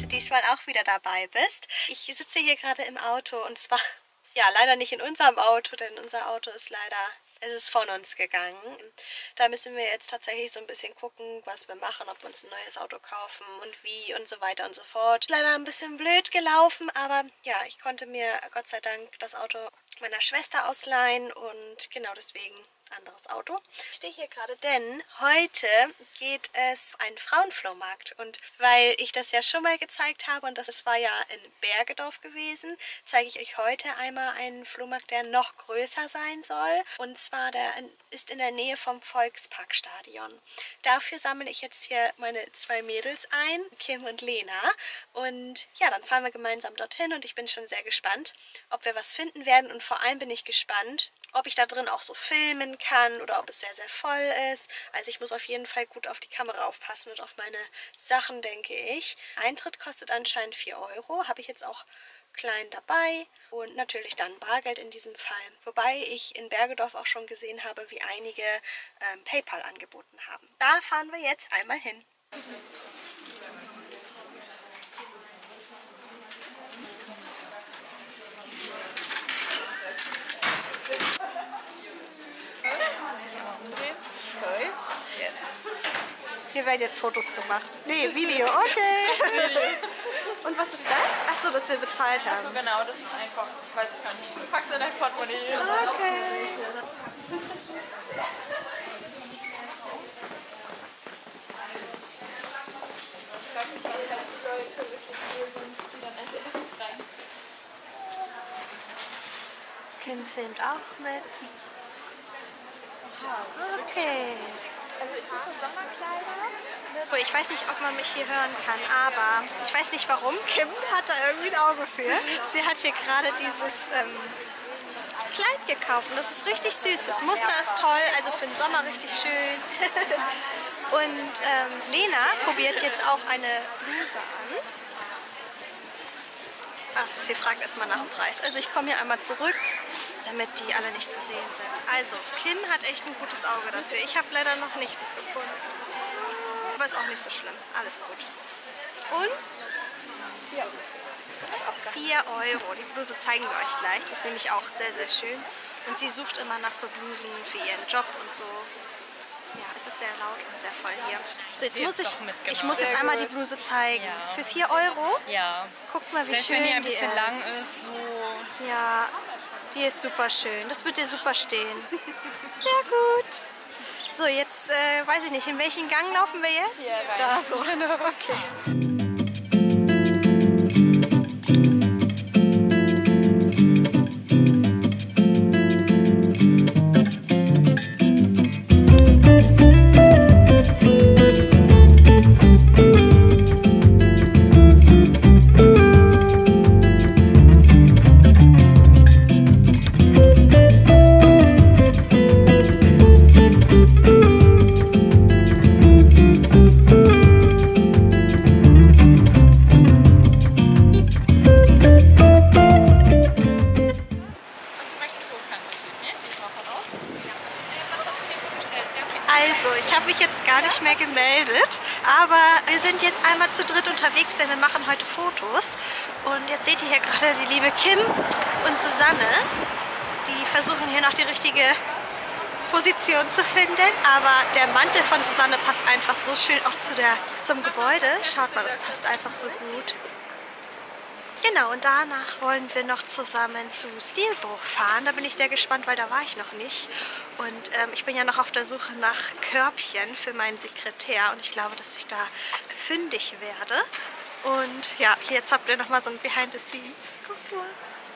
diesmal auch wieder dabei bist. Ich sitze hier gerade im Auto und zwar, ja, leider nicht in unserem Auto, denn unser Auto ist leider, es ist von uns gegangen. Da müssen wir jetzt tatsächlich so ein bisschen gucken, was wir machen, ob wir uns ein neues Auto kaufen und wie und so weiter und so fort. Leider ein bisschen blöd gelaufen, aber ja, ich konnte mir Gott sei Dank das Auto meiner Schwester ausleihen und genau deswegen anderes Auto. Ich stehe hier gerade, denn heute geht es einen Frauenflohmarkt und weil ich das ja schon mal gezeigt habe und das war ja in Bergedorf gewesen, zeige ich euch heute einmal einen Flohmarkt, der noch größer sein soll und zwar der ist in der Nähe vom Volksparkstadion. Dafür sammle ich jetzt hier meine zwei Mädels ein, Kim und Lena, und ja, dann fahren wir gemeinsam dorthin und ich bin schon sehr gespannt, ob wir was finden werden und vor allem bin ich gespannt, ob ich da drin auch so filmen kann oder ob es sehr, sehr voll ist. Also ich muss auf jeden Fall gut auf die Kamera aufpassen und auf meine Sachen, denke ich. Eintritt kostet anscheinend 4 Euro, habe ich jetzt auch klein dabei und natürlich dann Bargeld in diesem Fall. Wobei ich in Bergedorf auch schon gesehen habe, wie einige PayPal angeboten haben. Da fahren wir jetzt einmal hin. Sorry. Hier werden jetzt Fotos gemacht. Nee, Video, okay. Und was ist das? Achso, das wir bezahlt haben. Achso, genau, das ist einfach, ich weiß gar nicht, du packst in dein Portemonnaie. Okay. Ich frage mich, wann halt die Leute wirklich hier sind, die dann als erstes rein. Kim filmt auch mit. Okay. Also ich suche Sommerkleider. Ich weiß nicht, ob man mich hier hören kann, aber ich weiß nicht warum. Kim hat da irgendwie ein Auge für. Sie hat hier gerade dieses Kleid gekauft und das ist richtig süß. Das Muster ist toll, also für den Sommer richtig schön. Und Lena probiert jetzt auch eine Bluse an. Ach, sie fragt erstmal nach dem Preis. Also ich komme hier einmal zurück, damit die alle nicht zu sehen sind. Also, Kim hat echt ein gutes Auge dafür. Ich habe leider noch nichts gefunden. Aber ist auch nicht so schlimm. Alles gut. Und? 4 Euro. Die Bluse zeigen wir euch gleich. Die ist nämlich auch sehr, sehr schön. Und sie sucht immer nach so Blusen für ihren Job und so. Ja, es ist sehr laut und sehr voll hier. So, ich muss jetzt einmal die Bluse zeigen. Ja. Für 4 Euro? Ja. Guckt mal, wie Selbst schön wenn die ein die bisschen ist. lang ist, so. Ja, die ist super schön. Das wird dir super stehen. Sehr gut. So, jetzt weiß ich nicht, in welchen Gang laufen wir jetzt? Hier rein. Da, so. Okay. Also, ich habe mich jetzt gar nicht mehr gemeldet, aber wir sind jetzt einmal zu dritt unterwegs, denn wir machen heute Fotos. Und jetzt seht ihr hier gerade die liebe Kim und Susanne. Die versuchen hier noch die richtige Position zu finden, aber der Mantel von Susanne passt einfach so schön auch zum Gebäude. Schaut mal, das passt einfach so gut. Genau, und danach wollen wir noch zusammen zu Stilbruch fahren. Da bin ich sehr gespannt, weil da war ich noch nicht. Und ich bin ja noch auf der Suche nach Körbchen für meinen Sekretär. Und ich glaube, dass ich da fündig werde. Und ja, jetzt habt ihr nochmal so ein Behind the Scenes. Guckt mal.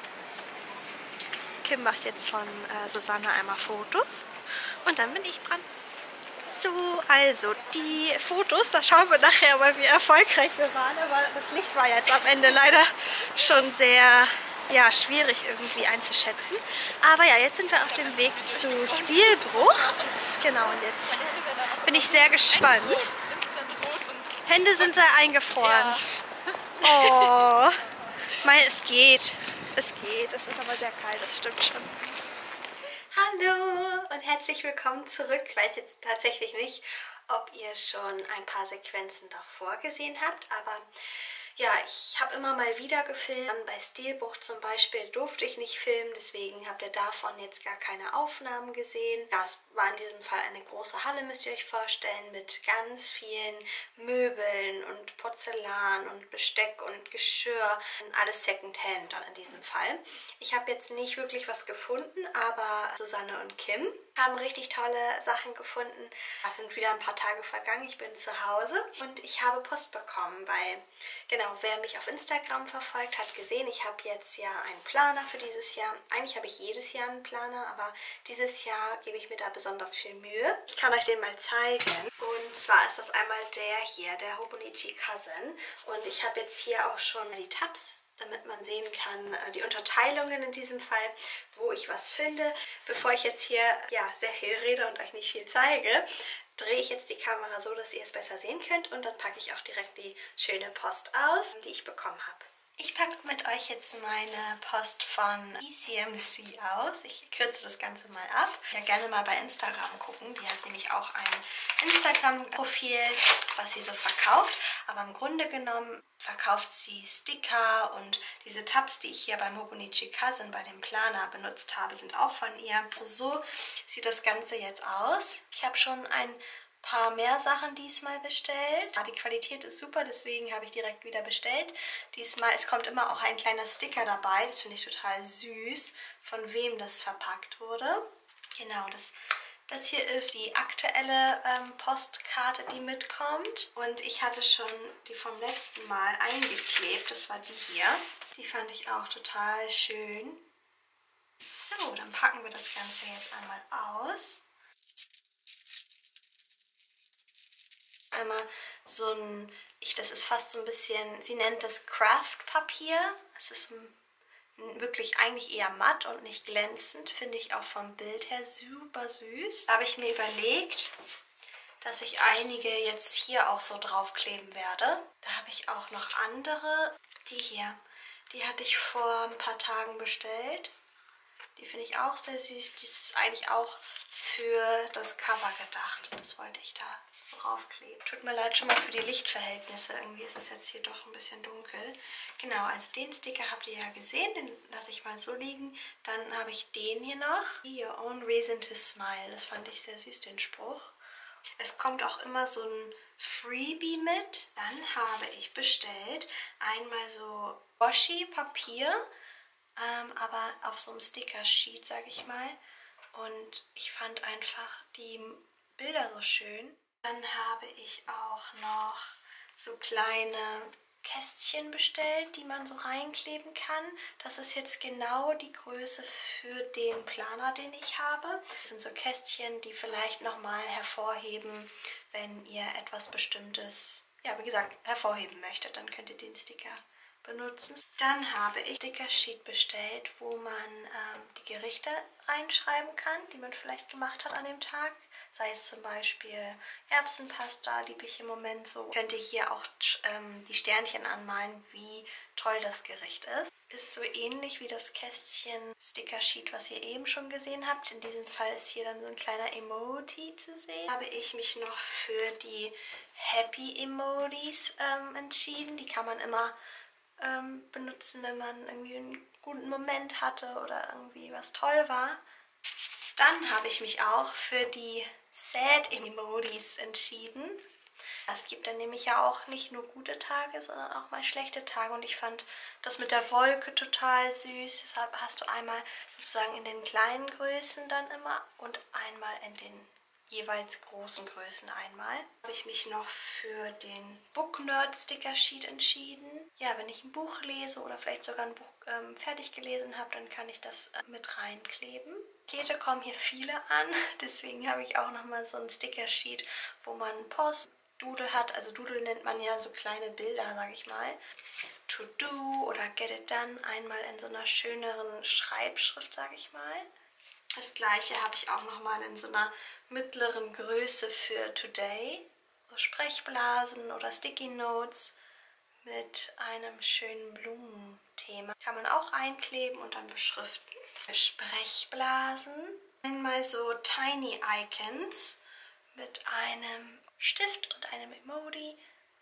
Kim macht jetzt von Susanne einmal Fotos. Und dann bin ich dran. So, also die Fotos, da schauen wir nachher mal, wie erfolgreich wir waren. Aber das Licht war jetzt am Ende leider schon sehr schwierig irgendwie einzuschätzen. Aber ja, jetzt sind wir auf dem Weg zu Stilbruch. Genau, und jetzt bin ich sehr gespannt. Hände sind da eingefroren. Oh, es geht. Es geht. Es ist aber sehr kalt, das stimmt schon. Hallo und herzlich willkommen zurück. Ich weiß jetzt tatsächlich nicht, ob ihr schon ein paar Sequenzen davor gesehen habt, aber Ja, ich habe immer mal wieder gefilmt. Dann bei Stilbruch zum Beispiel durfte ich nicht filmen, deswegen habt ihr davon jetzt gar keine Aufnahmen gesehen. Ja, es war in diesem Fall eine große Halle, müsst ihr euch vorstellen, mit ganz vielen Möbeln und Porzellan und Besteck und Geschirr. Alles Secondhand dann in diesem Fall. Ich habe jetzt nicht wirklich was gefunden, aber Susanne und Kim haben richtig tolle Sachen gefunden. Es sind wieder ein paar Tage vergangen, ich bin zu Hause und ich habe Post bekommen, weil, genau, wer mich auf Instagram verfolgt, hat gesehen, ich habe jetzt ja einen Planer für dieses Jahr. Eigentlich habe ich jedes Jahr einen Planer, aber dieses Jahr gebe ich mir da besonders viel Mühe. Ich kann euch den mal zeigen. Und zwar ist das einmal der hier, der Hobonichi Cousin. Und ich habe jetzt hier auch schon die Tabs, damit man sehen kann, die Unterteilungen in diesem Fall, wo ich was finde. Bevor ich jetzt hier sehr viel rede und euch nicht viel zeige, drehe ich jetzt die Kamera so, dass ihr es besser sehen könnt und dann packe ich auch direkt die schöne Post aus, die ich bekommen habe. Ich packe mit euch jetzt meine Post von ECMC aus. Ich kürze das Ganze mal ab. Ja, gerne mal bei Instagram gucken. Die hat nämlich auch ein Instagram-Profil, was sie so verkauft. Aber im Grunde genommen verkauft sie Sticker und diese Tabs, die ich hier beim Hobonichi Cousin bei dem Planer benutzt habe, sind auch von ihr. Also so sieht das Ganze jetzt aus. Ich habe schon ein paar mehr Sachen diesmal bestellt. Die Qualität ist super, deswegen habe ich direkt wieder bestellt. Diesmal, es kommt immer auch ein kleiner Sticker dabei, das finde ich total süß, von wem das verpackt wurde. Genau, das hier ist die aktuelle Postkarte, die mitkommt. Und ich hatte schon die vom letzten Mal eingeklebt, das war die hier. Die fand ich auch total schön. So, dann packen wir das Ganze jetzt einmal aus. Einmal so ein, das ist fast so ein bisschen, sie nennt das Craft-Papier. Es ist wirklich eigentlich eher matt und nicht glänzend, finde ich auch vom Bild her super süß. Da habe ich mir überlegt, dass ich einige jetzt hier auch so draufkleben werde. Da habe ich auch noch andere. Die hier, die hatte ich vor ein paar Tagen bestellt. Die finde ich auch sehr süß. Die ist eigentlich auch für das Cover gedacht. Das wollte ich da so raufkleben. Tut mir leid schon mal für die Lichtverhältnisse. Irgendwie ist es jetzt hier doch ein bisschen dunkel. Genau, also den Sticker habt ihr ja gesehen. Den lasse ich mal so liegen. Dann habe ich den hier noch. Your own reason to smile. Das fand ich sehr süß, den Spruch. Es kommt auch immer so ein Freebie mit. Dann habe ich bestellt einmal so Washi-Papier, aber auf so einem Sticker-Sheet, sage ich mal. Und ich fand einfach die Bilder so schön. Dann habe ich auch noch so kleine Kästchen bestellt, die man so reinkleben kann. Das ist jetzt genau die Größe für den Planer, den ich habe. Das sind so Kästchen, die vielleicht nochmal hervorheben, wenn ihr etwas Bestimmtes, ja, wie gesagt, hervorheben möchtet. Dann könnt ihr den Sticker benutzen. Dann habe ich Sticker-Sheet bestellt, wo man die Gerichte reinschreiben kann, die man vielleicht gemacht hat an dem Tag. Sei es zum Beispiel Erbsenpasta, liebe ich im Moment so. Könnt ihr hier auch die Sternchen anmalen, wie toll das Gericht ist. Ist so ähnlich wie das Kästchen Sticker-Sheet, was ihr eben schon gesehen habt. In diesem Fall ist hier dann so ein kleiner Emoji zu sehen. Habe ich mich noch für die Happy-Emojis entschieden. Die kann man immer benutzen, wenn man irgendwie einen guten Moment hatte oder irgendwie was toll war. Dann habe ich mich auch für die Sad-Emojis entschieden. Es gibt dann nämlich ja auch nicht nur gute Tage, sondern auch mal schlechte Tage. Und ich fand das mit der Wolke total süß. Deshalb hast du einmal sozusagen in den kleinen Größen dann immer und einmal in den jeweils großen Größen einmal. Habe ich mich noch für den Book Nerd Sticker Sheet entschieden. Ja, wenn ich ein Buch lese oder vielleicht sogar ein Buch fertig gelesen habe, dann kann ich das mit reinkleben. Pakete kommen hier viele an, deswegen habe ich auch nochmal so ein Sticker Sheet, wo man Post, Doodle hat. Also Doodle nennt man ja so kleine Bilder, sage ich mal. To do oder Get it done, einmal in so einer schöneren Schreibschrift, sage ich mal. Das gleiche habe ich auch nochmal in so einer mittleren Größe für Today. So Sprechblasen oder Sticky Notes mit einem schönen Blumenthema. Kann man auch einkleben und dann beschriften. Sprechblasen. Einmal so Tiny Icons mit einem Stift und einem Emoji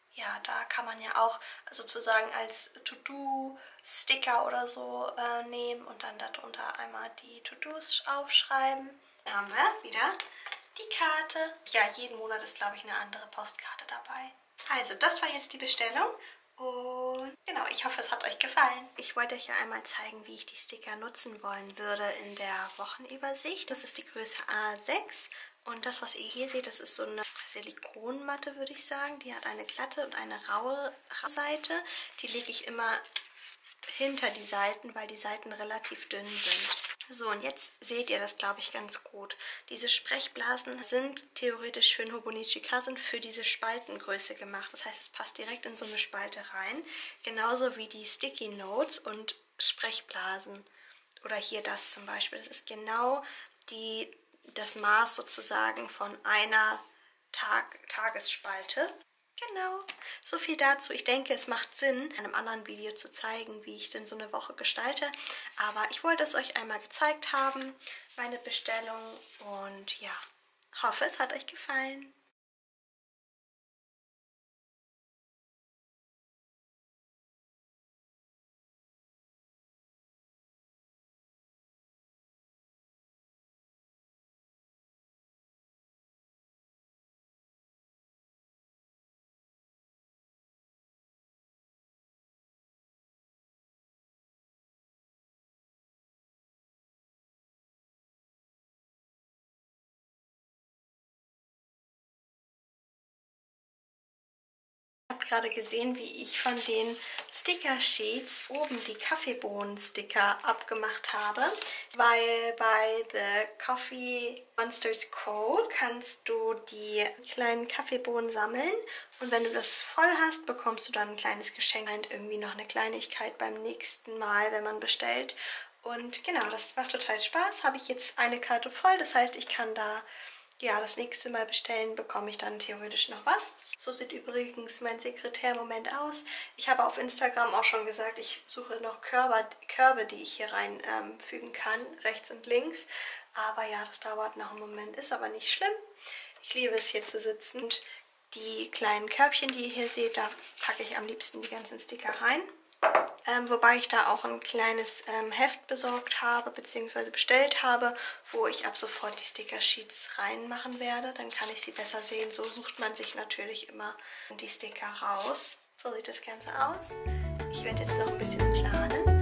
Ja, da kann man ja auch sozusagen als To-Do-Sticker oder so nehmen und dann darunter einmal die To-Dos aufschreiben. Da haben wir wieder die Karte. Ja, jeden Monat ist, glaube ich, eine andere Postkarte dabei. Also, das war jetzt die Bestellung. Und genau, ich hoffe, es hat euch gefallen. Ich wollte euch ja einmal zeigen, wie ich die Sticker nutzen wollen würde in der Wochenübersicht. Das ist die Größe A6 und das, was ihr hier seht, das ist so eine Silikonmatte, würde ich sagen. Die hat eine glatte und eine raue Seite. Die lege ich immer hinter die Seiten, weil die Seiten relativ dünn sind. So, und jetzt seht ihr das, glaube ich, ganz gut. Diese Sprechblasen sind theoretisch für ein Hobonichi Cousin für diese Spaltengröße gemacht. Das heißt, es passt direkt in so eine Spalte rein. Genauso wie die Sticky Notes und Sprechblasen. Oder hier das zum Beispiel. Das ist genau das Maß sozusagen von einer Tagesspalte. Genau, so viel dazu. Ich denke, es macht Sinn, in einem anderen Video zu zeigen, wie ich denn so eine Woche gestalte. Aber ich wollte es euch einmal gezeigt haben, meine Bestellung. Und ja, hoffe, es hat euch gefallen. Ich habe gerade gesehen, wie ich von den Sticker-Sheets oben die Kaffeebohnen-Sticker abgemacht habe, weil bei The Coffee Monsters Co. kannst du die kleinen Kaffeebohnen sammeln und wenn du das voll hast, bekommst du dann ein kleines Geschenk und irgendwie noch eine Kleinigkeit beim nächsten Mal, wenn man bestellt. Und genau, das macht total Spaß. Habe ich jetzt eine Karte voll, das heißt, ich kann da das nächste Mal bestellen, bekomme ich dann theoretisch noch was. So sieht übrigens mein Sekretär-Moment aus. Ich habe auf Instagram auch schon gesagt, ich suche noch Körbe, die ich hier reinfügen kann, rechts und links. Aber ja, das dauert noch einen Moment, ist aber nicht schlimm. Ich liebe es, hier zu sitzen. Und die kleinen Körbchen, die ihr hier seht, da packe ich am liebsten die ganzen Sticker rein. Wobei ich da auch ein kleines Heft besorgt habe, bzw. bestellt habe, wo ich ab sofort die Sticker-Sheets reinmachen werde. Dann kann ich sie besser sehen. So sucht man sich natürlich immer die Sticker raus. So sieht das Ganze aus. Ich werde jetzt noch ein bisschen planen.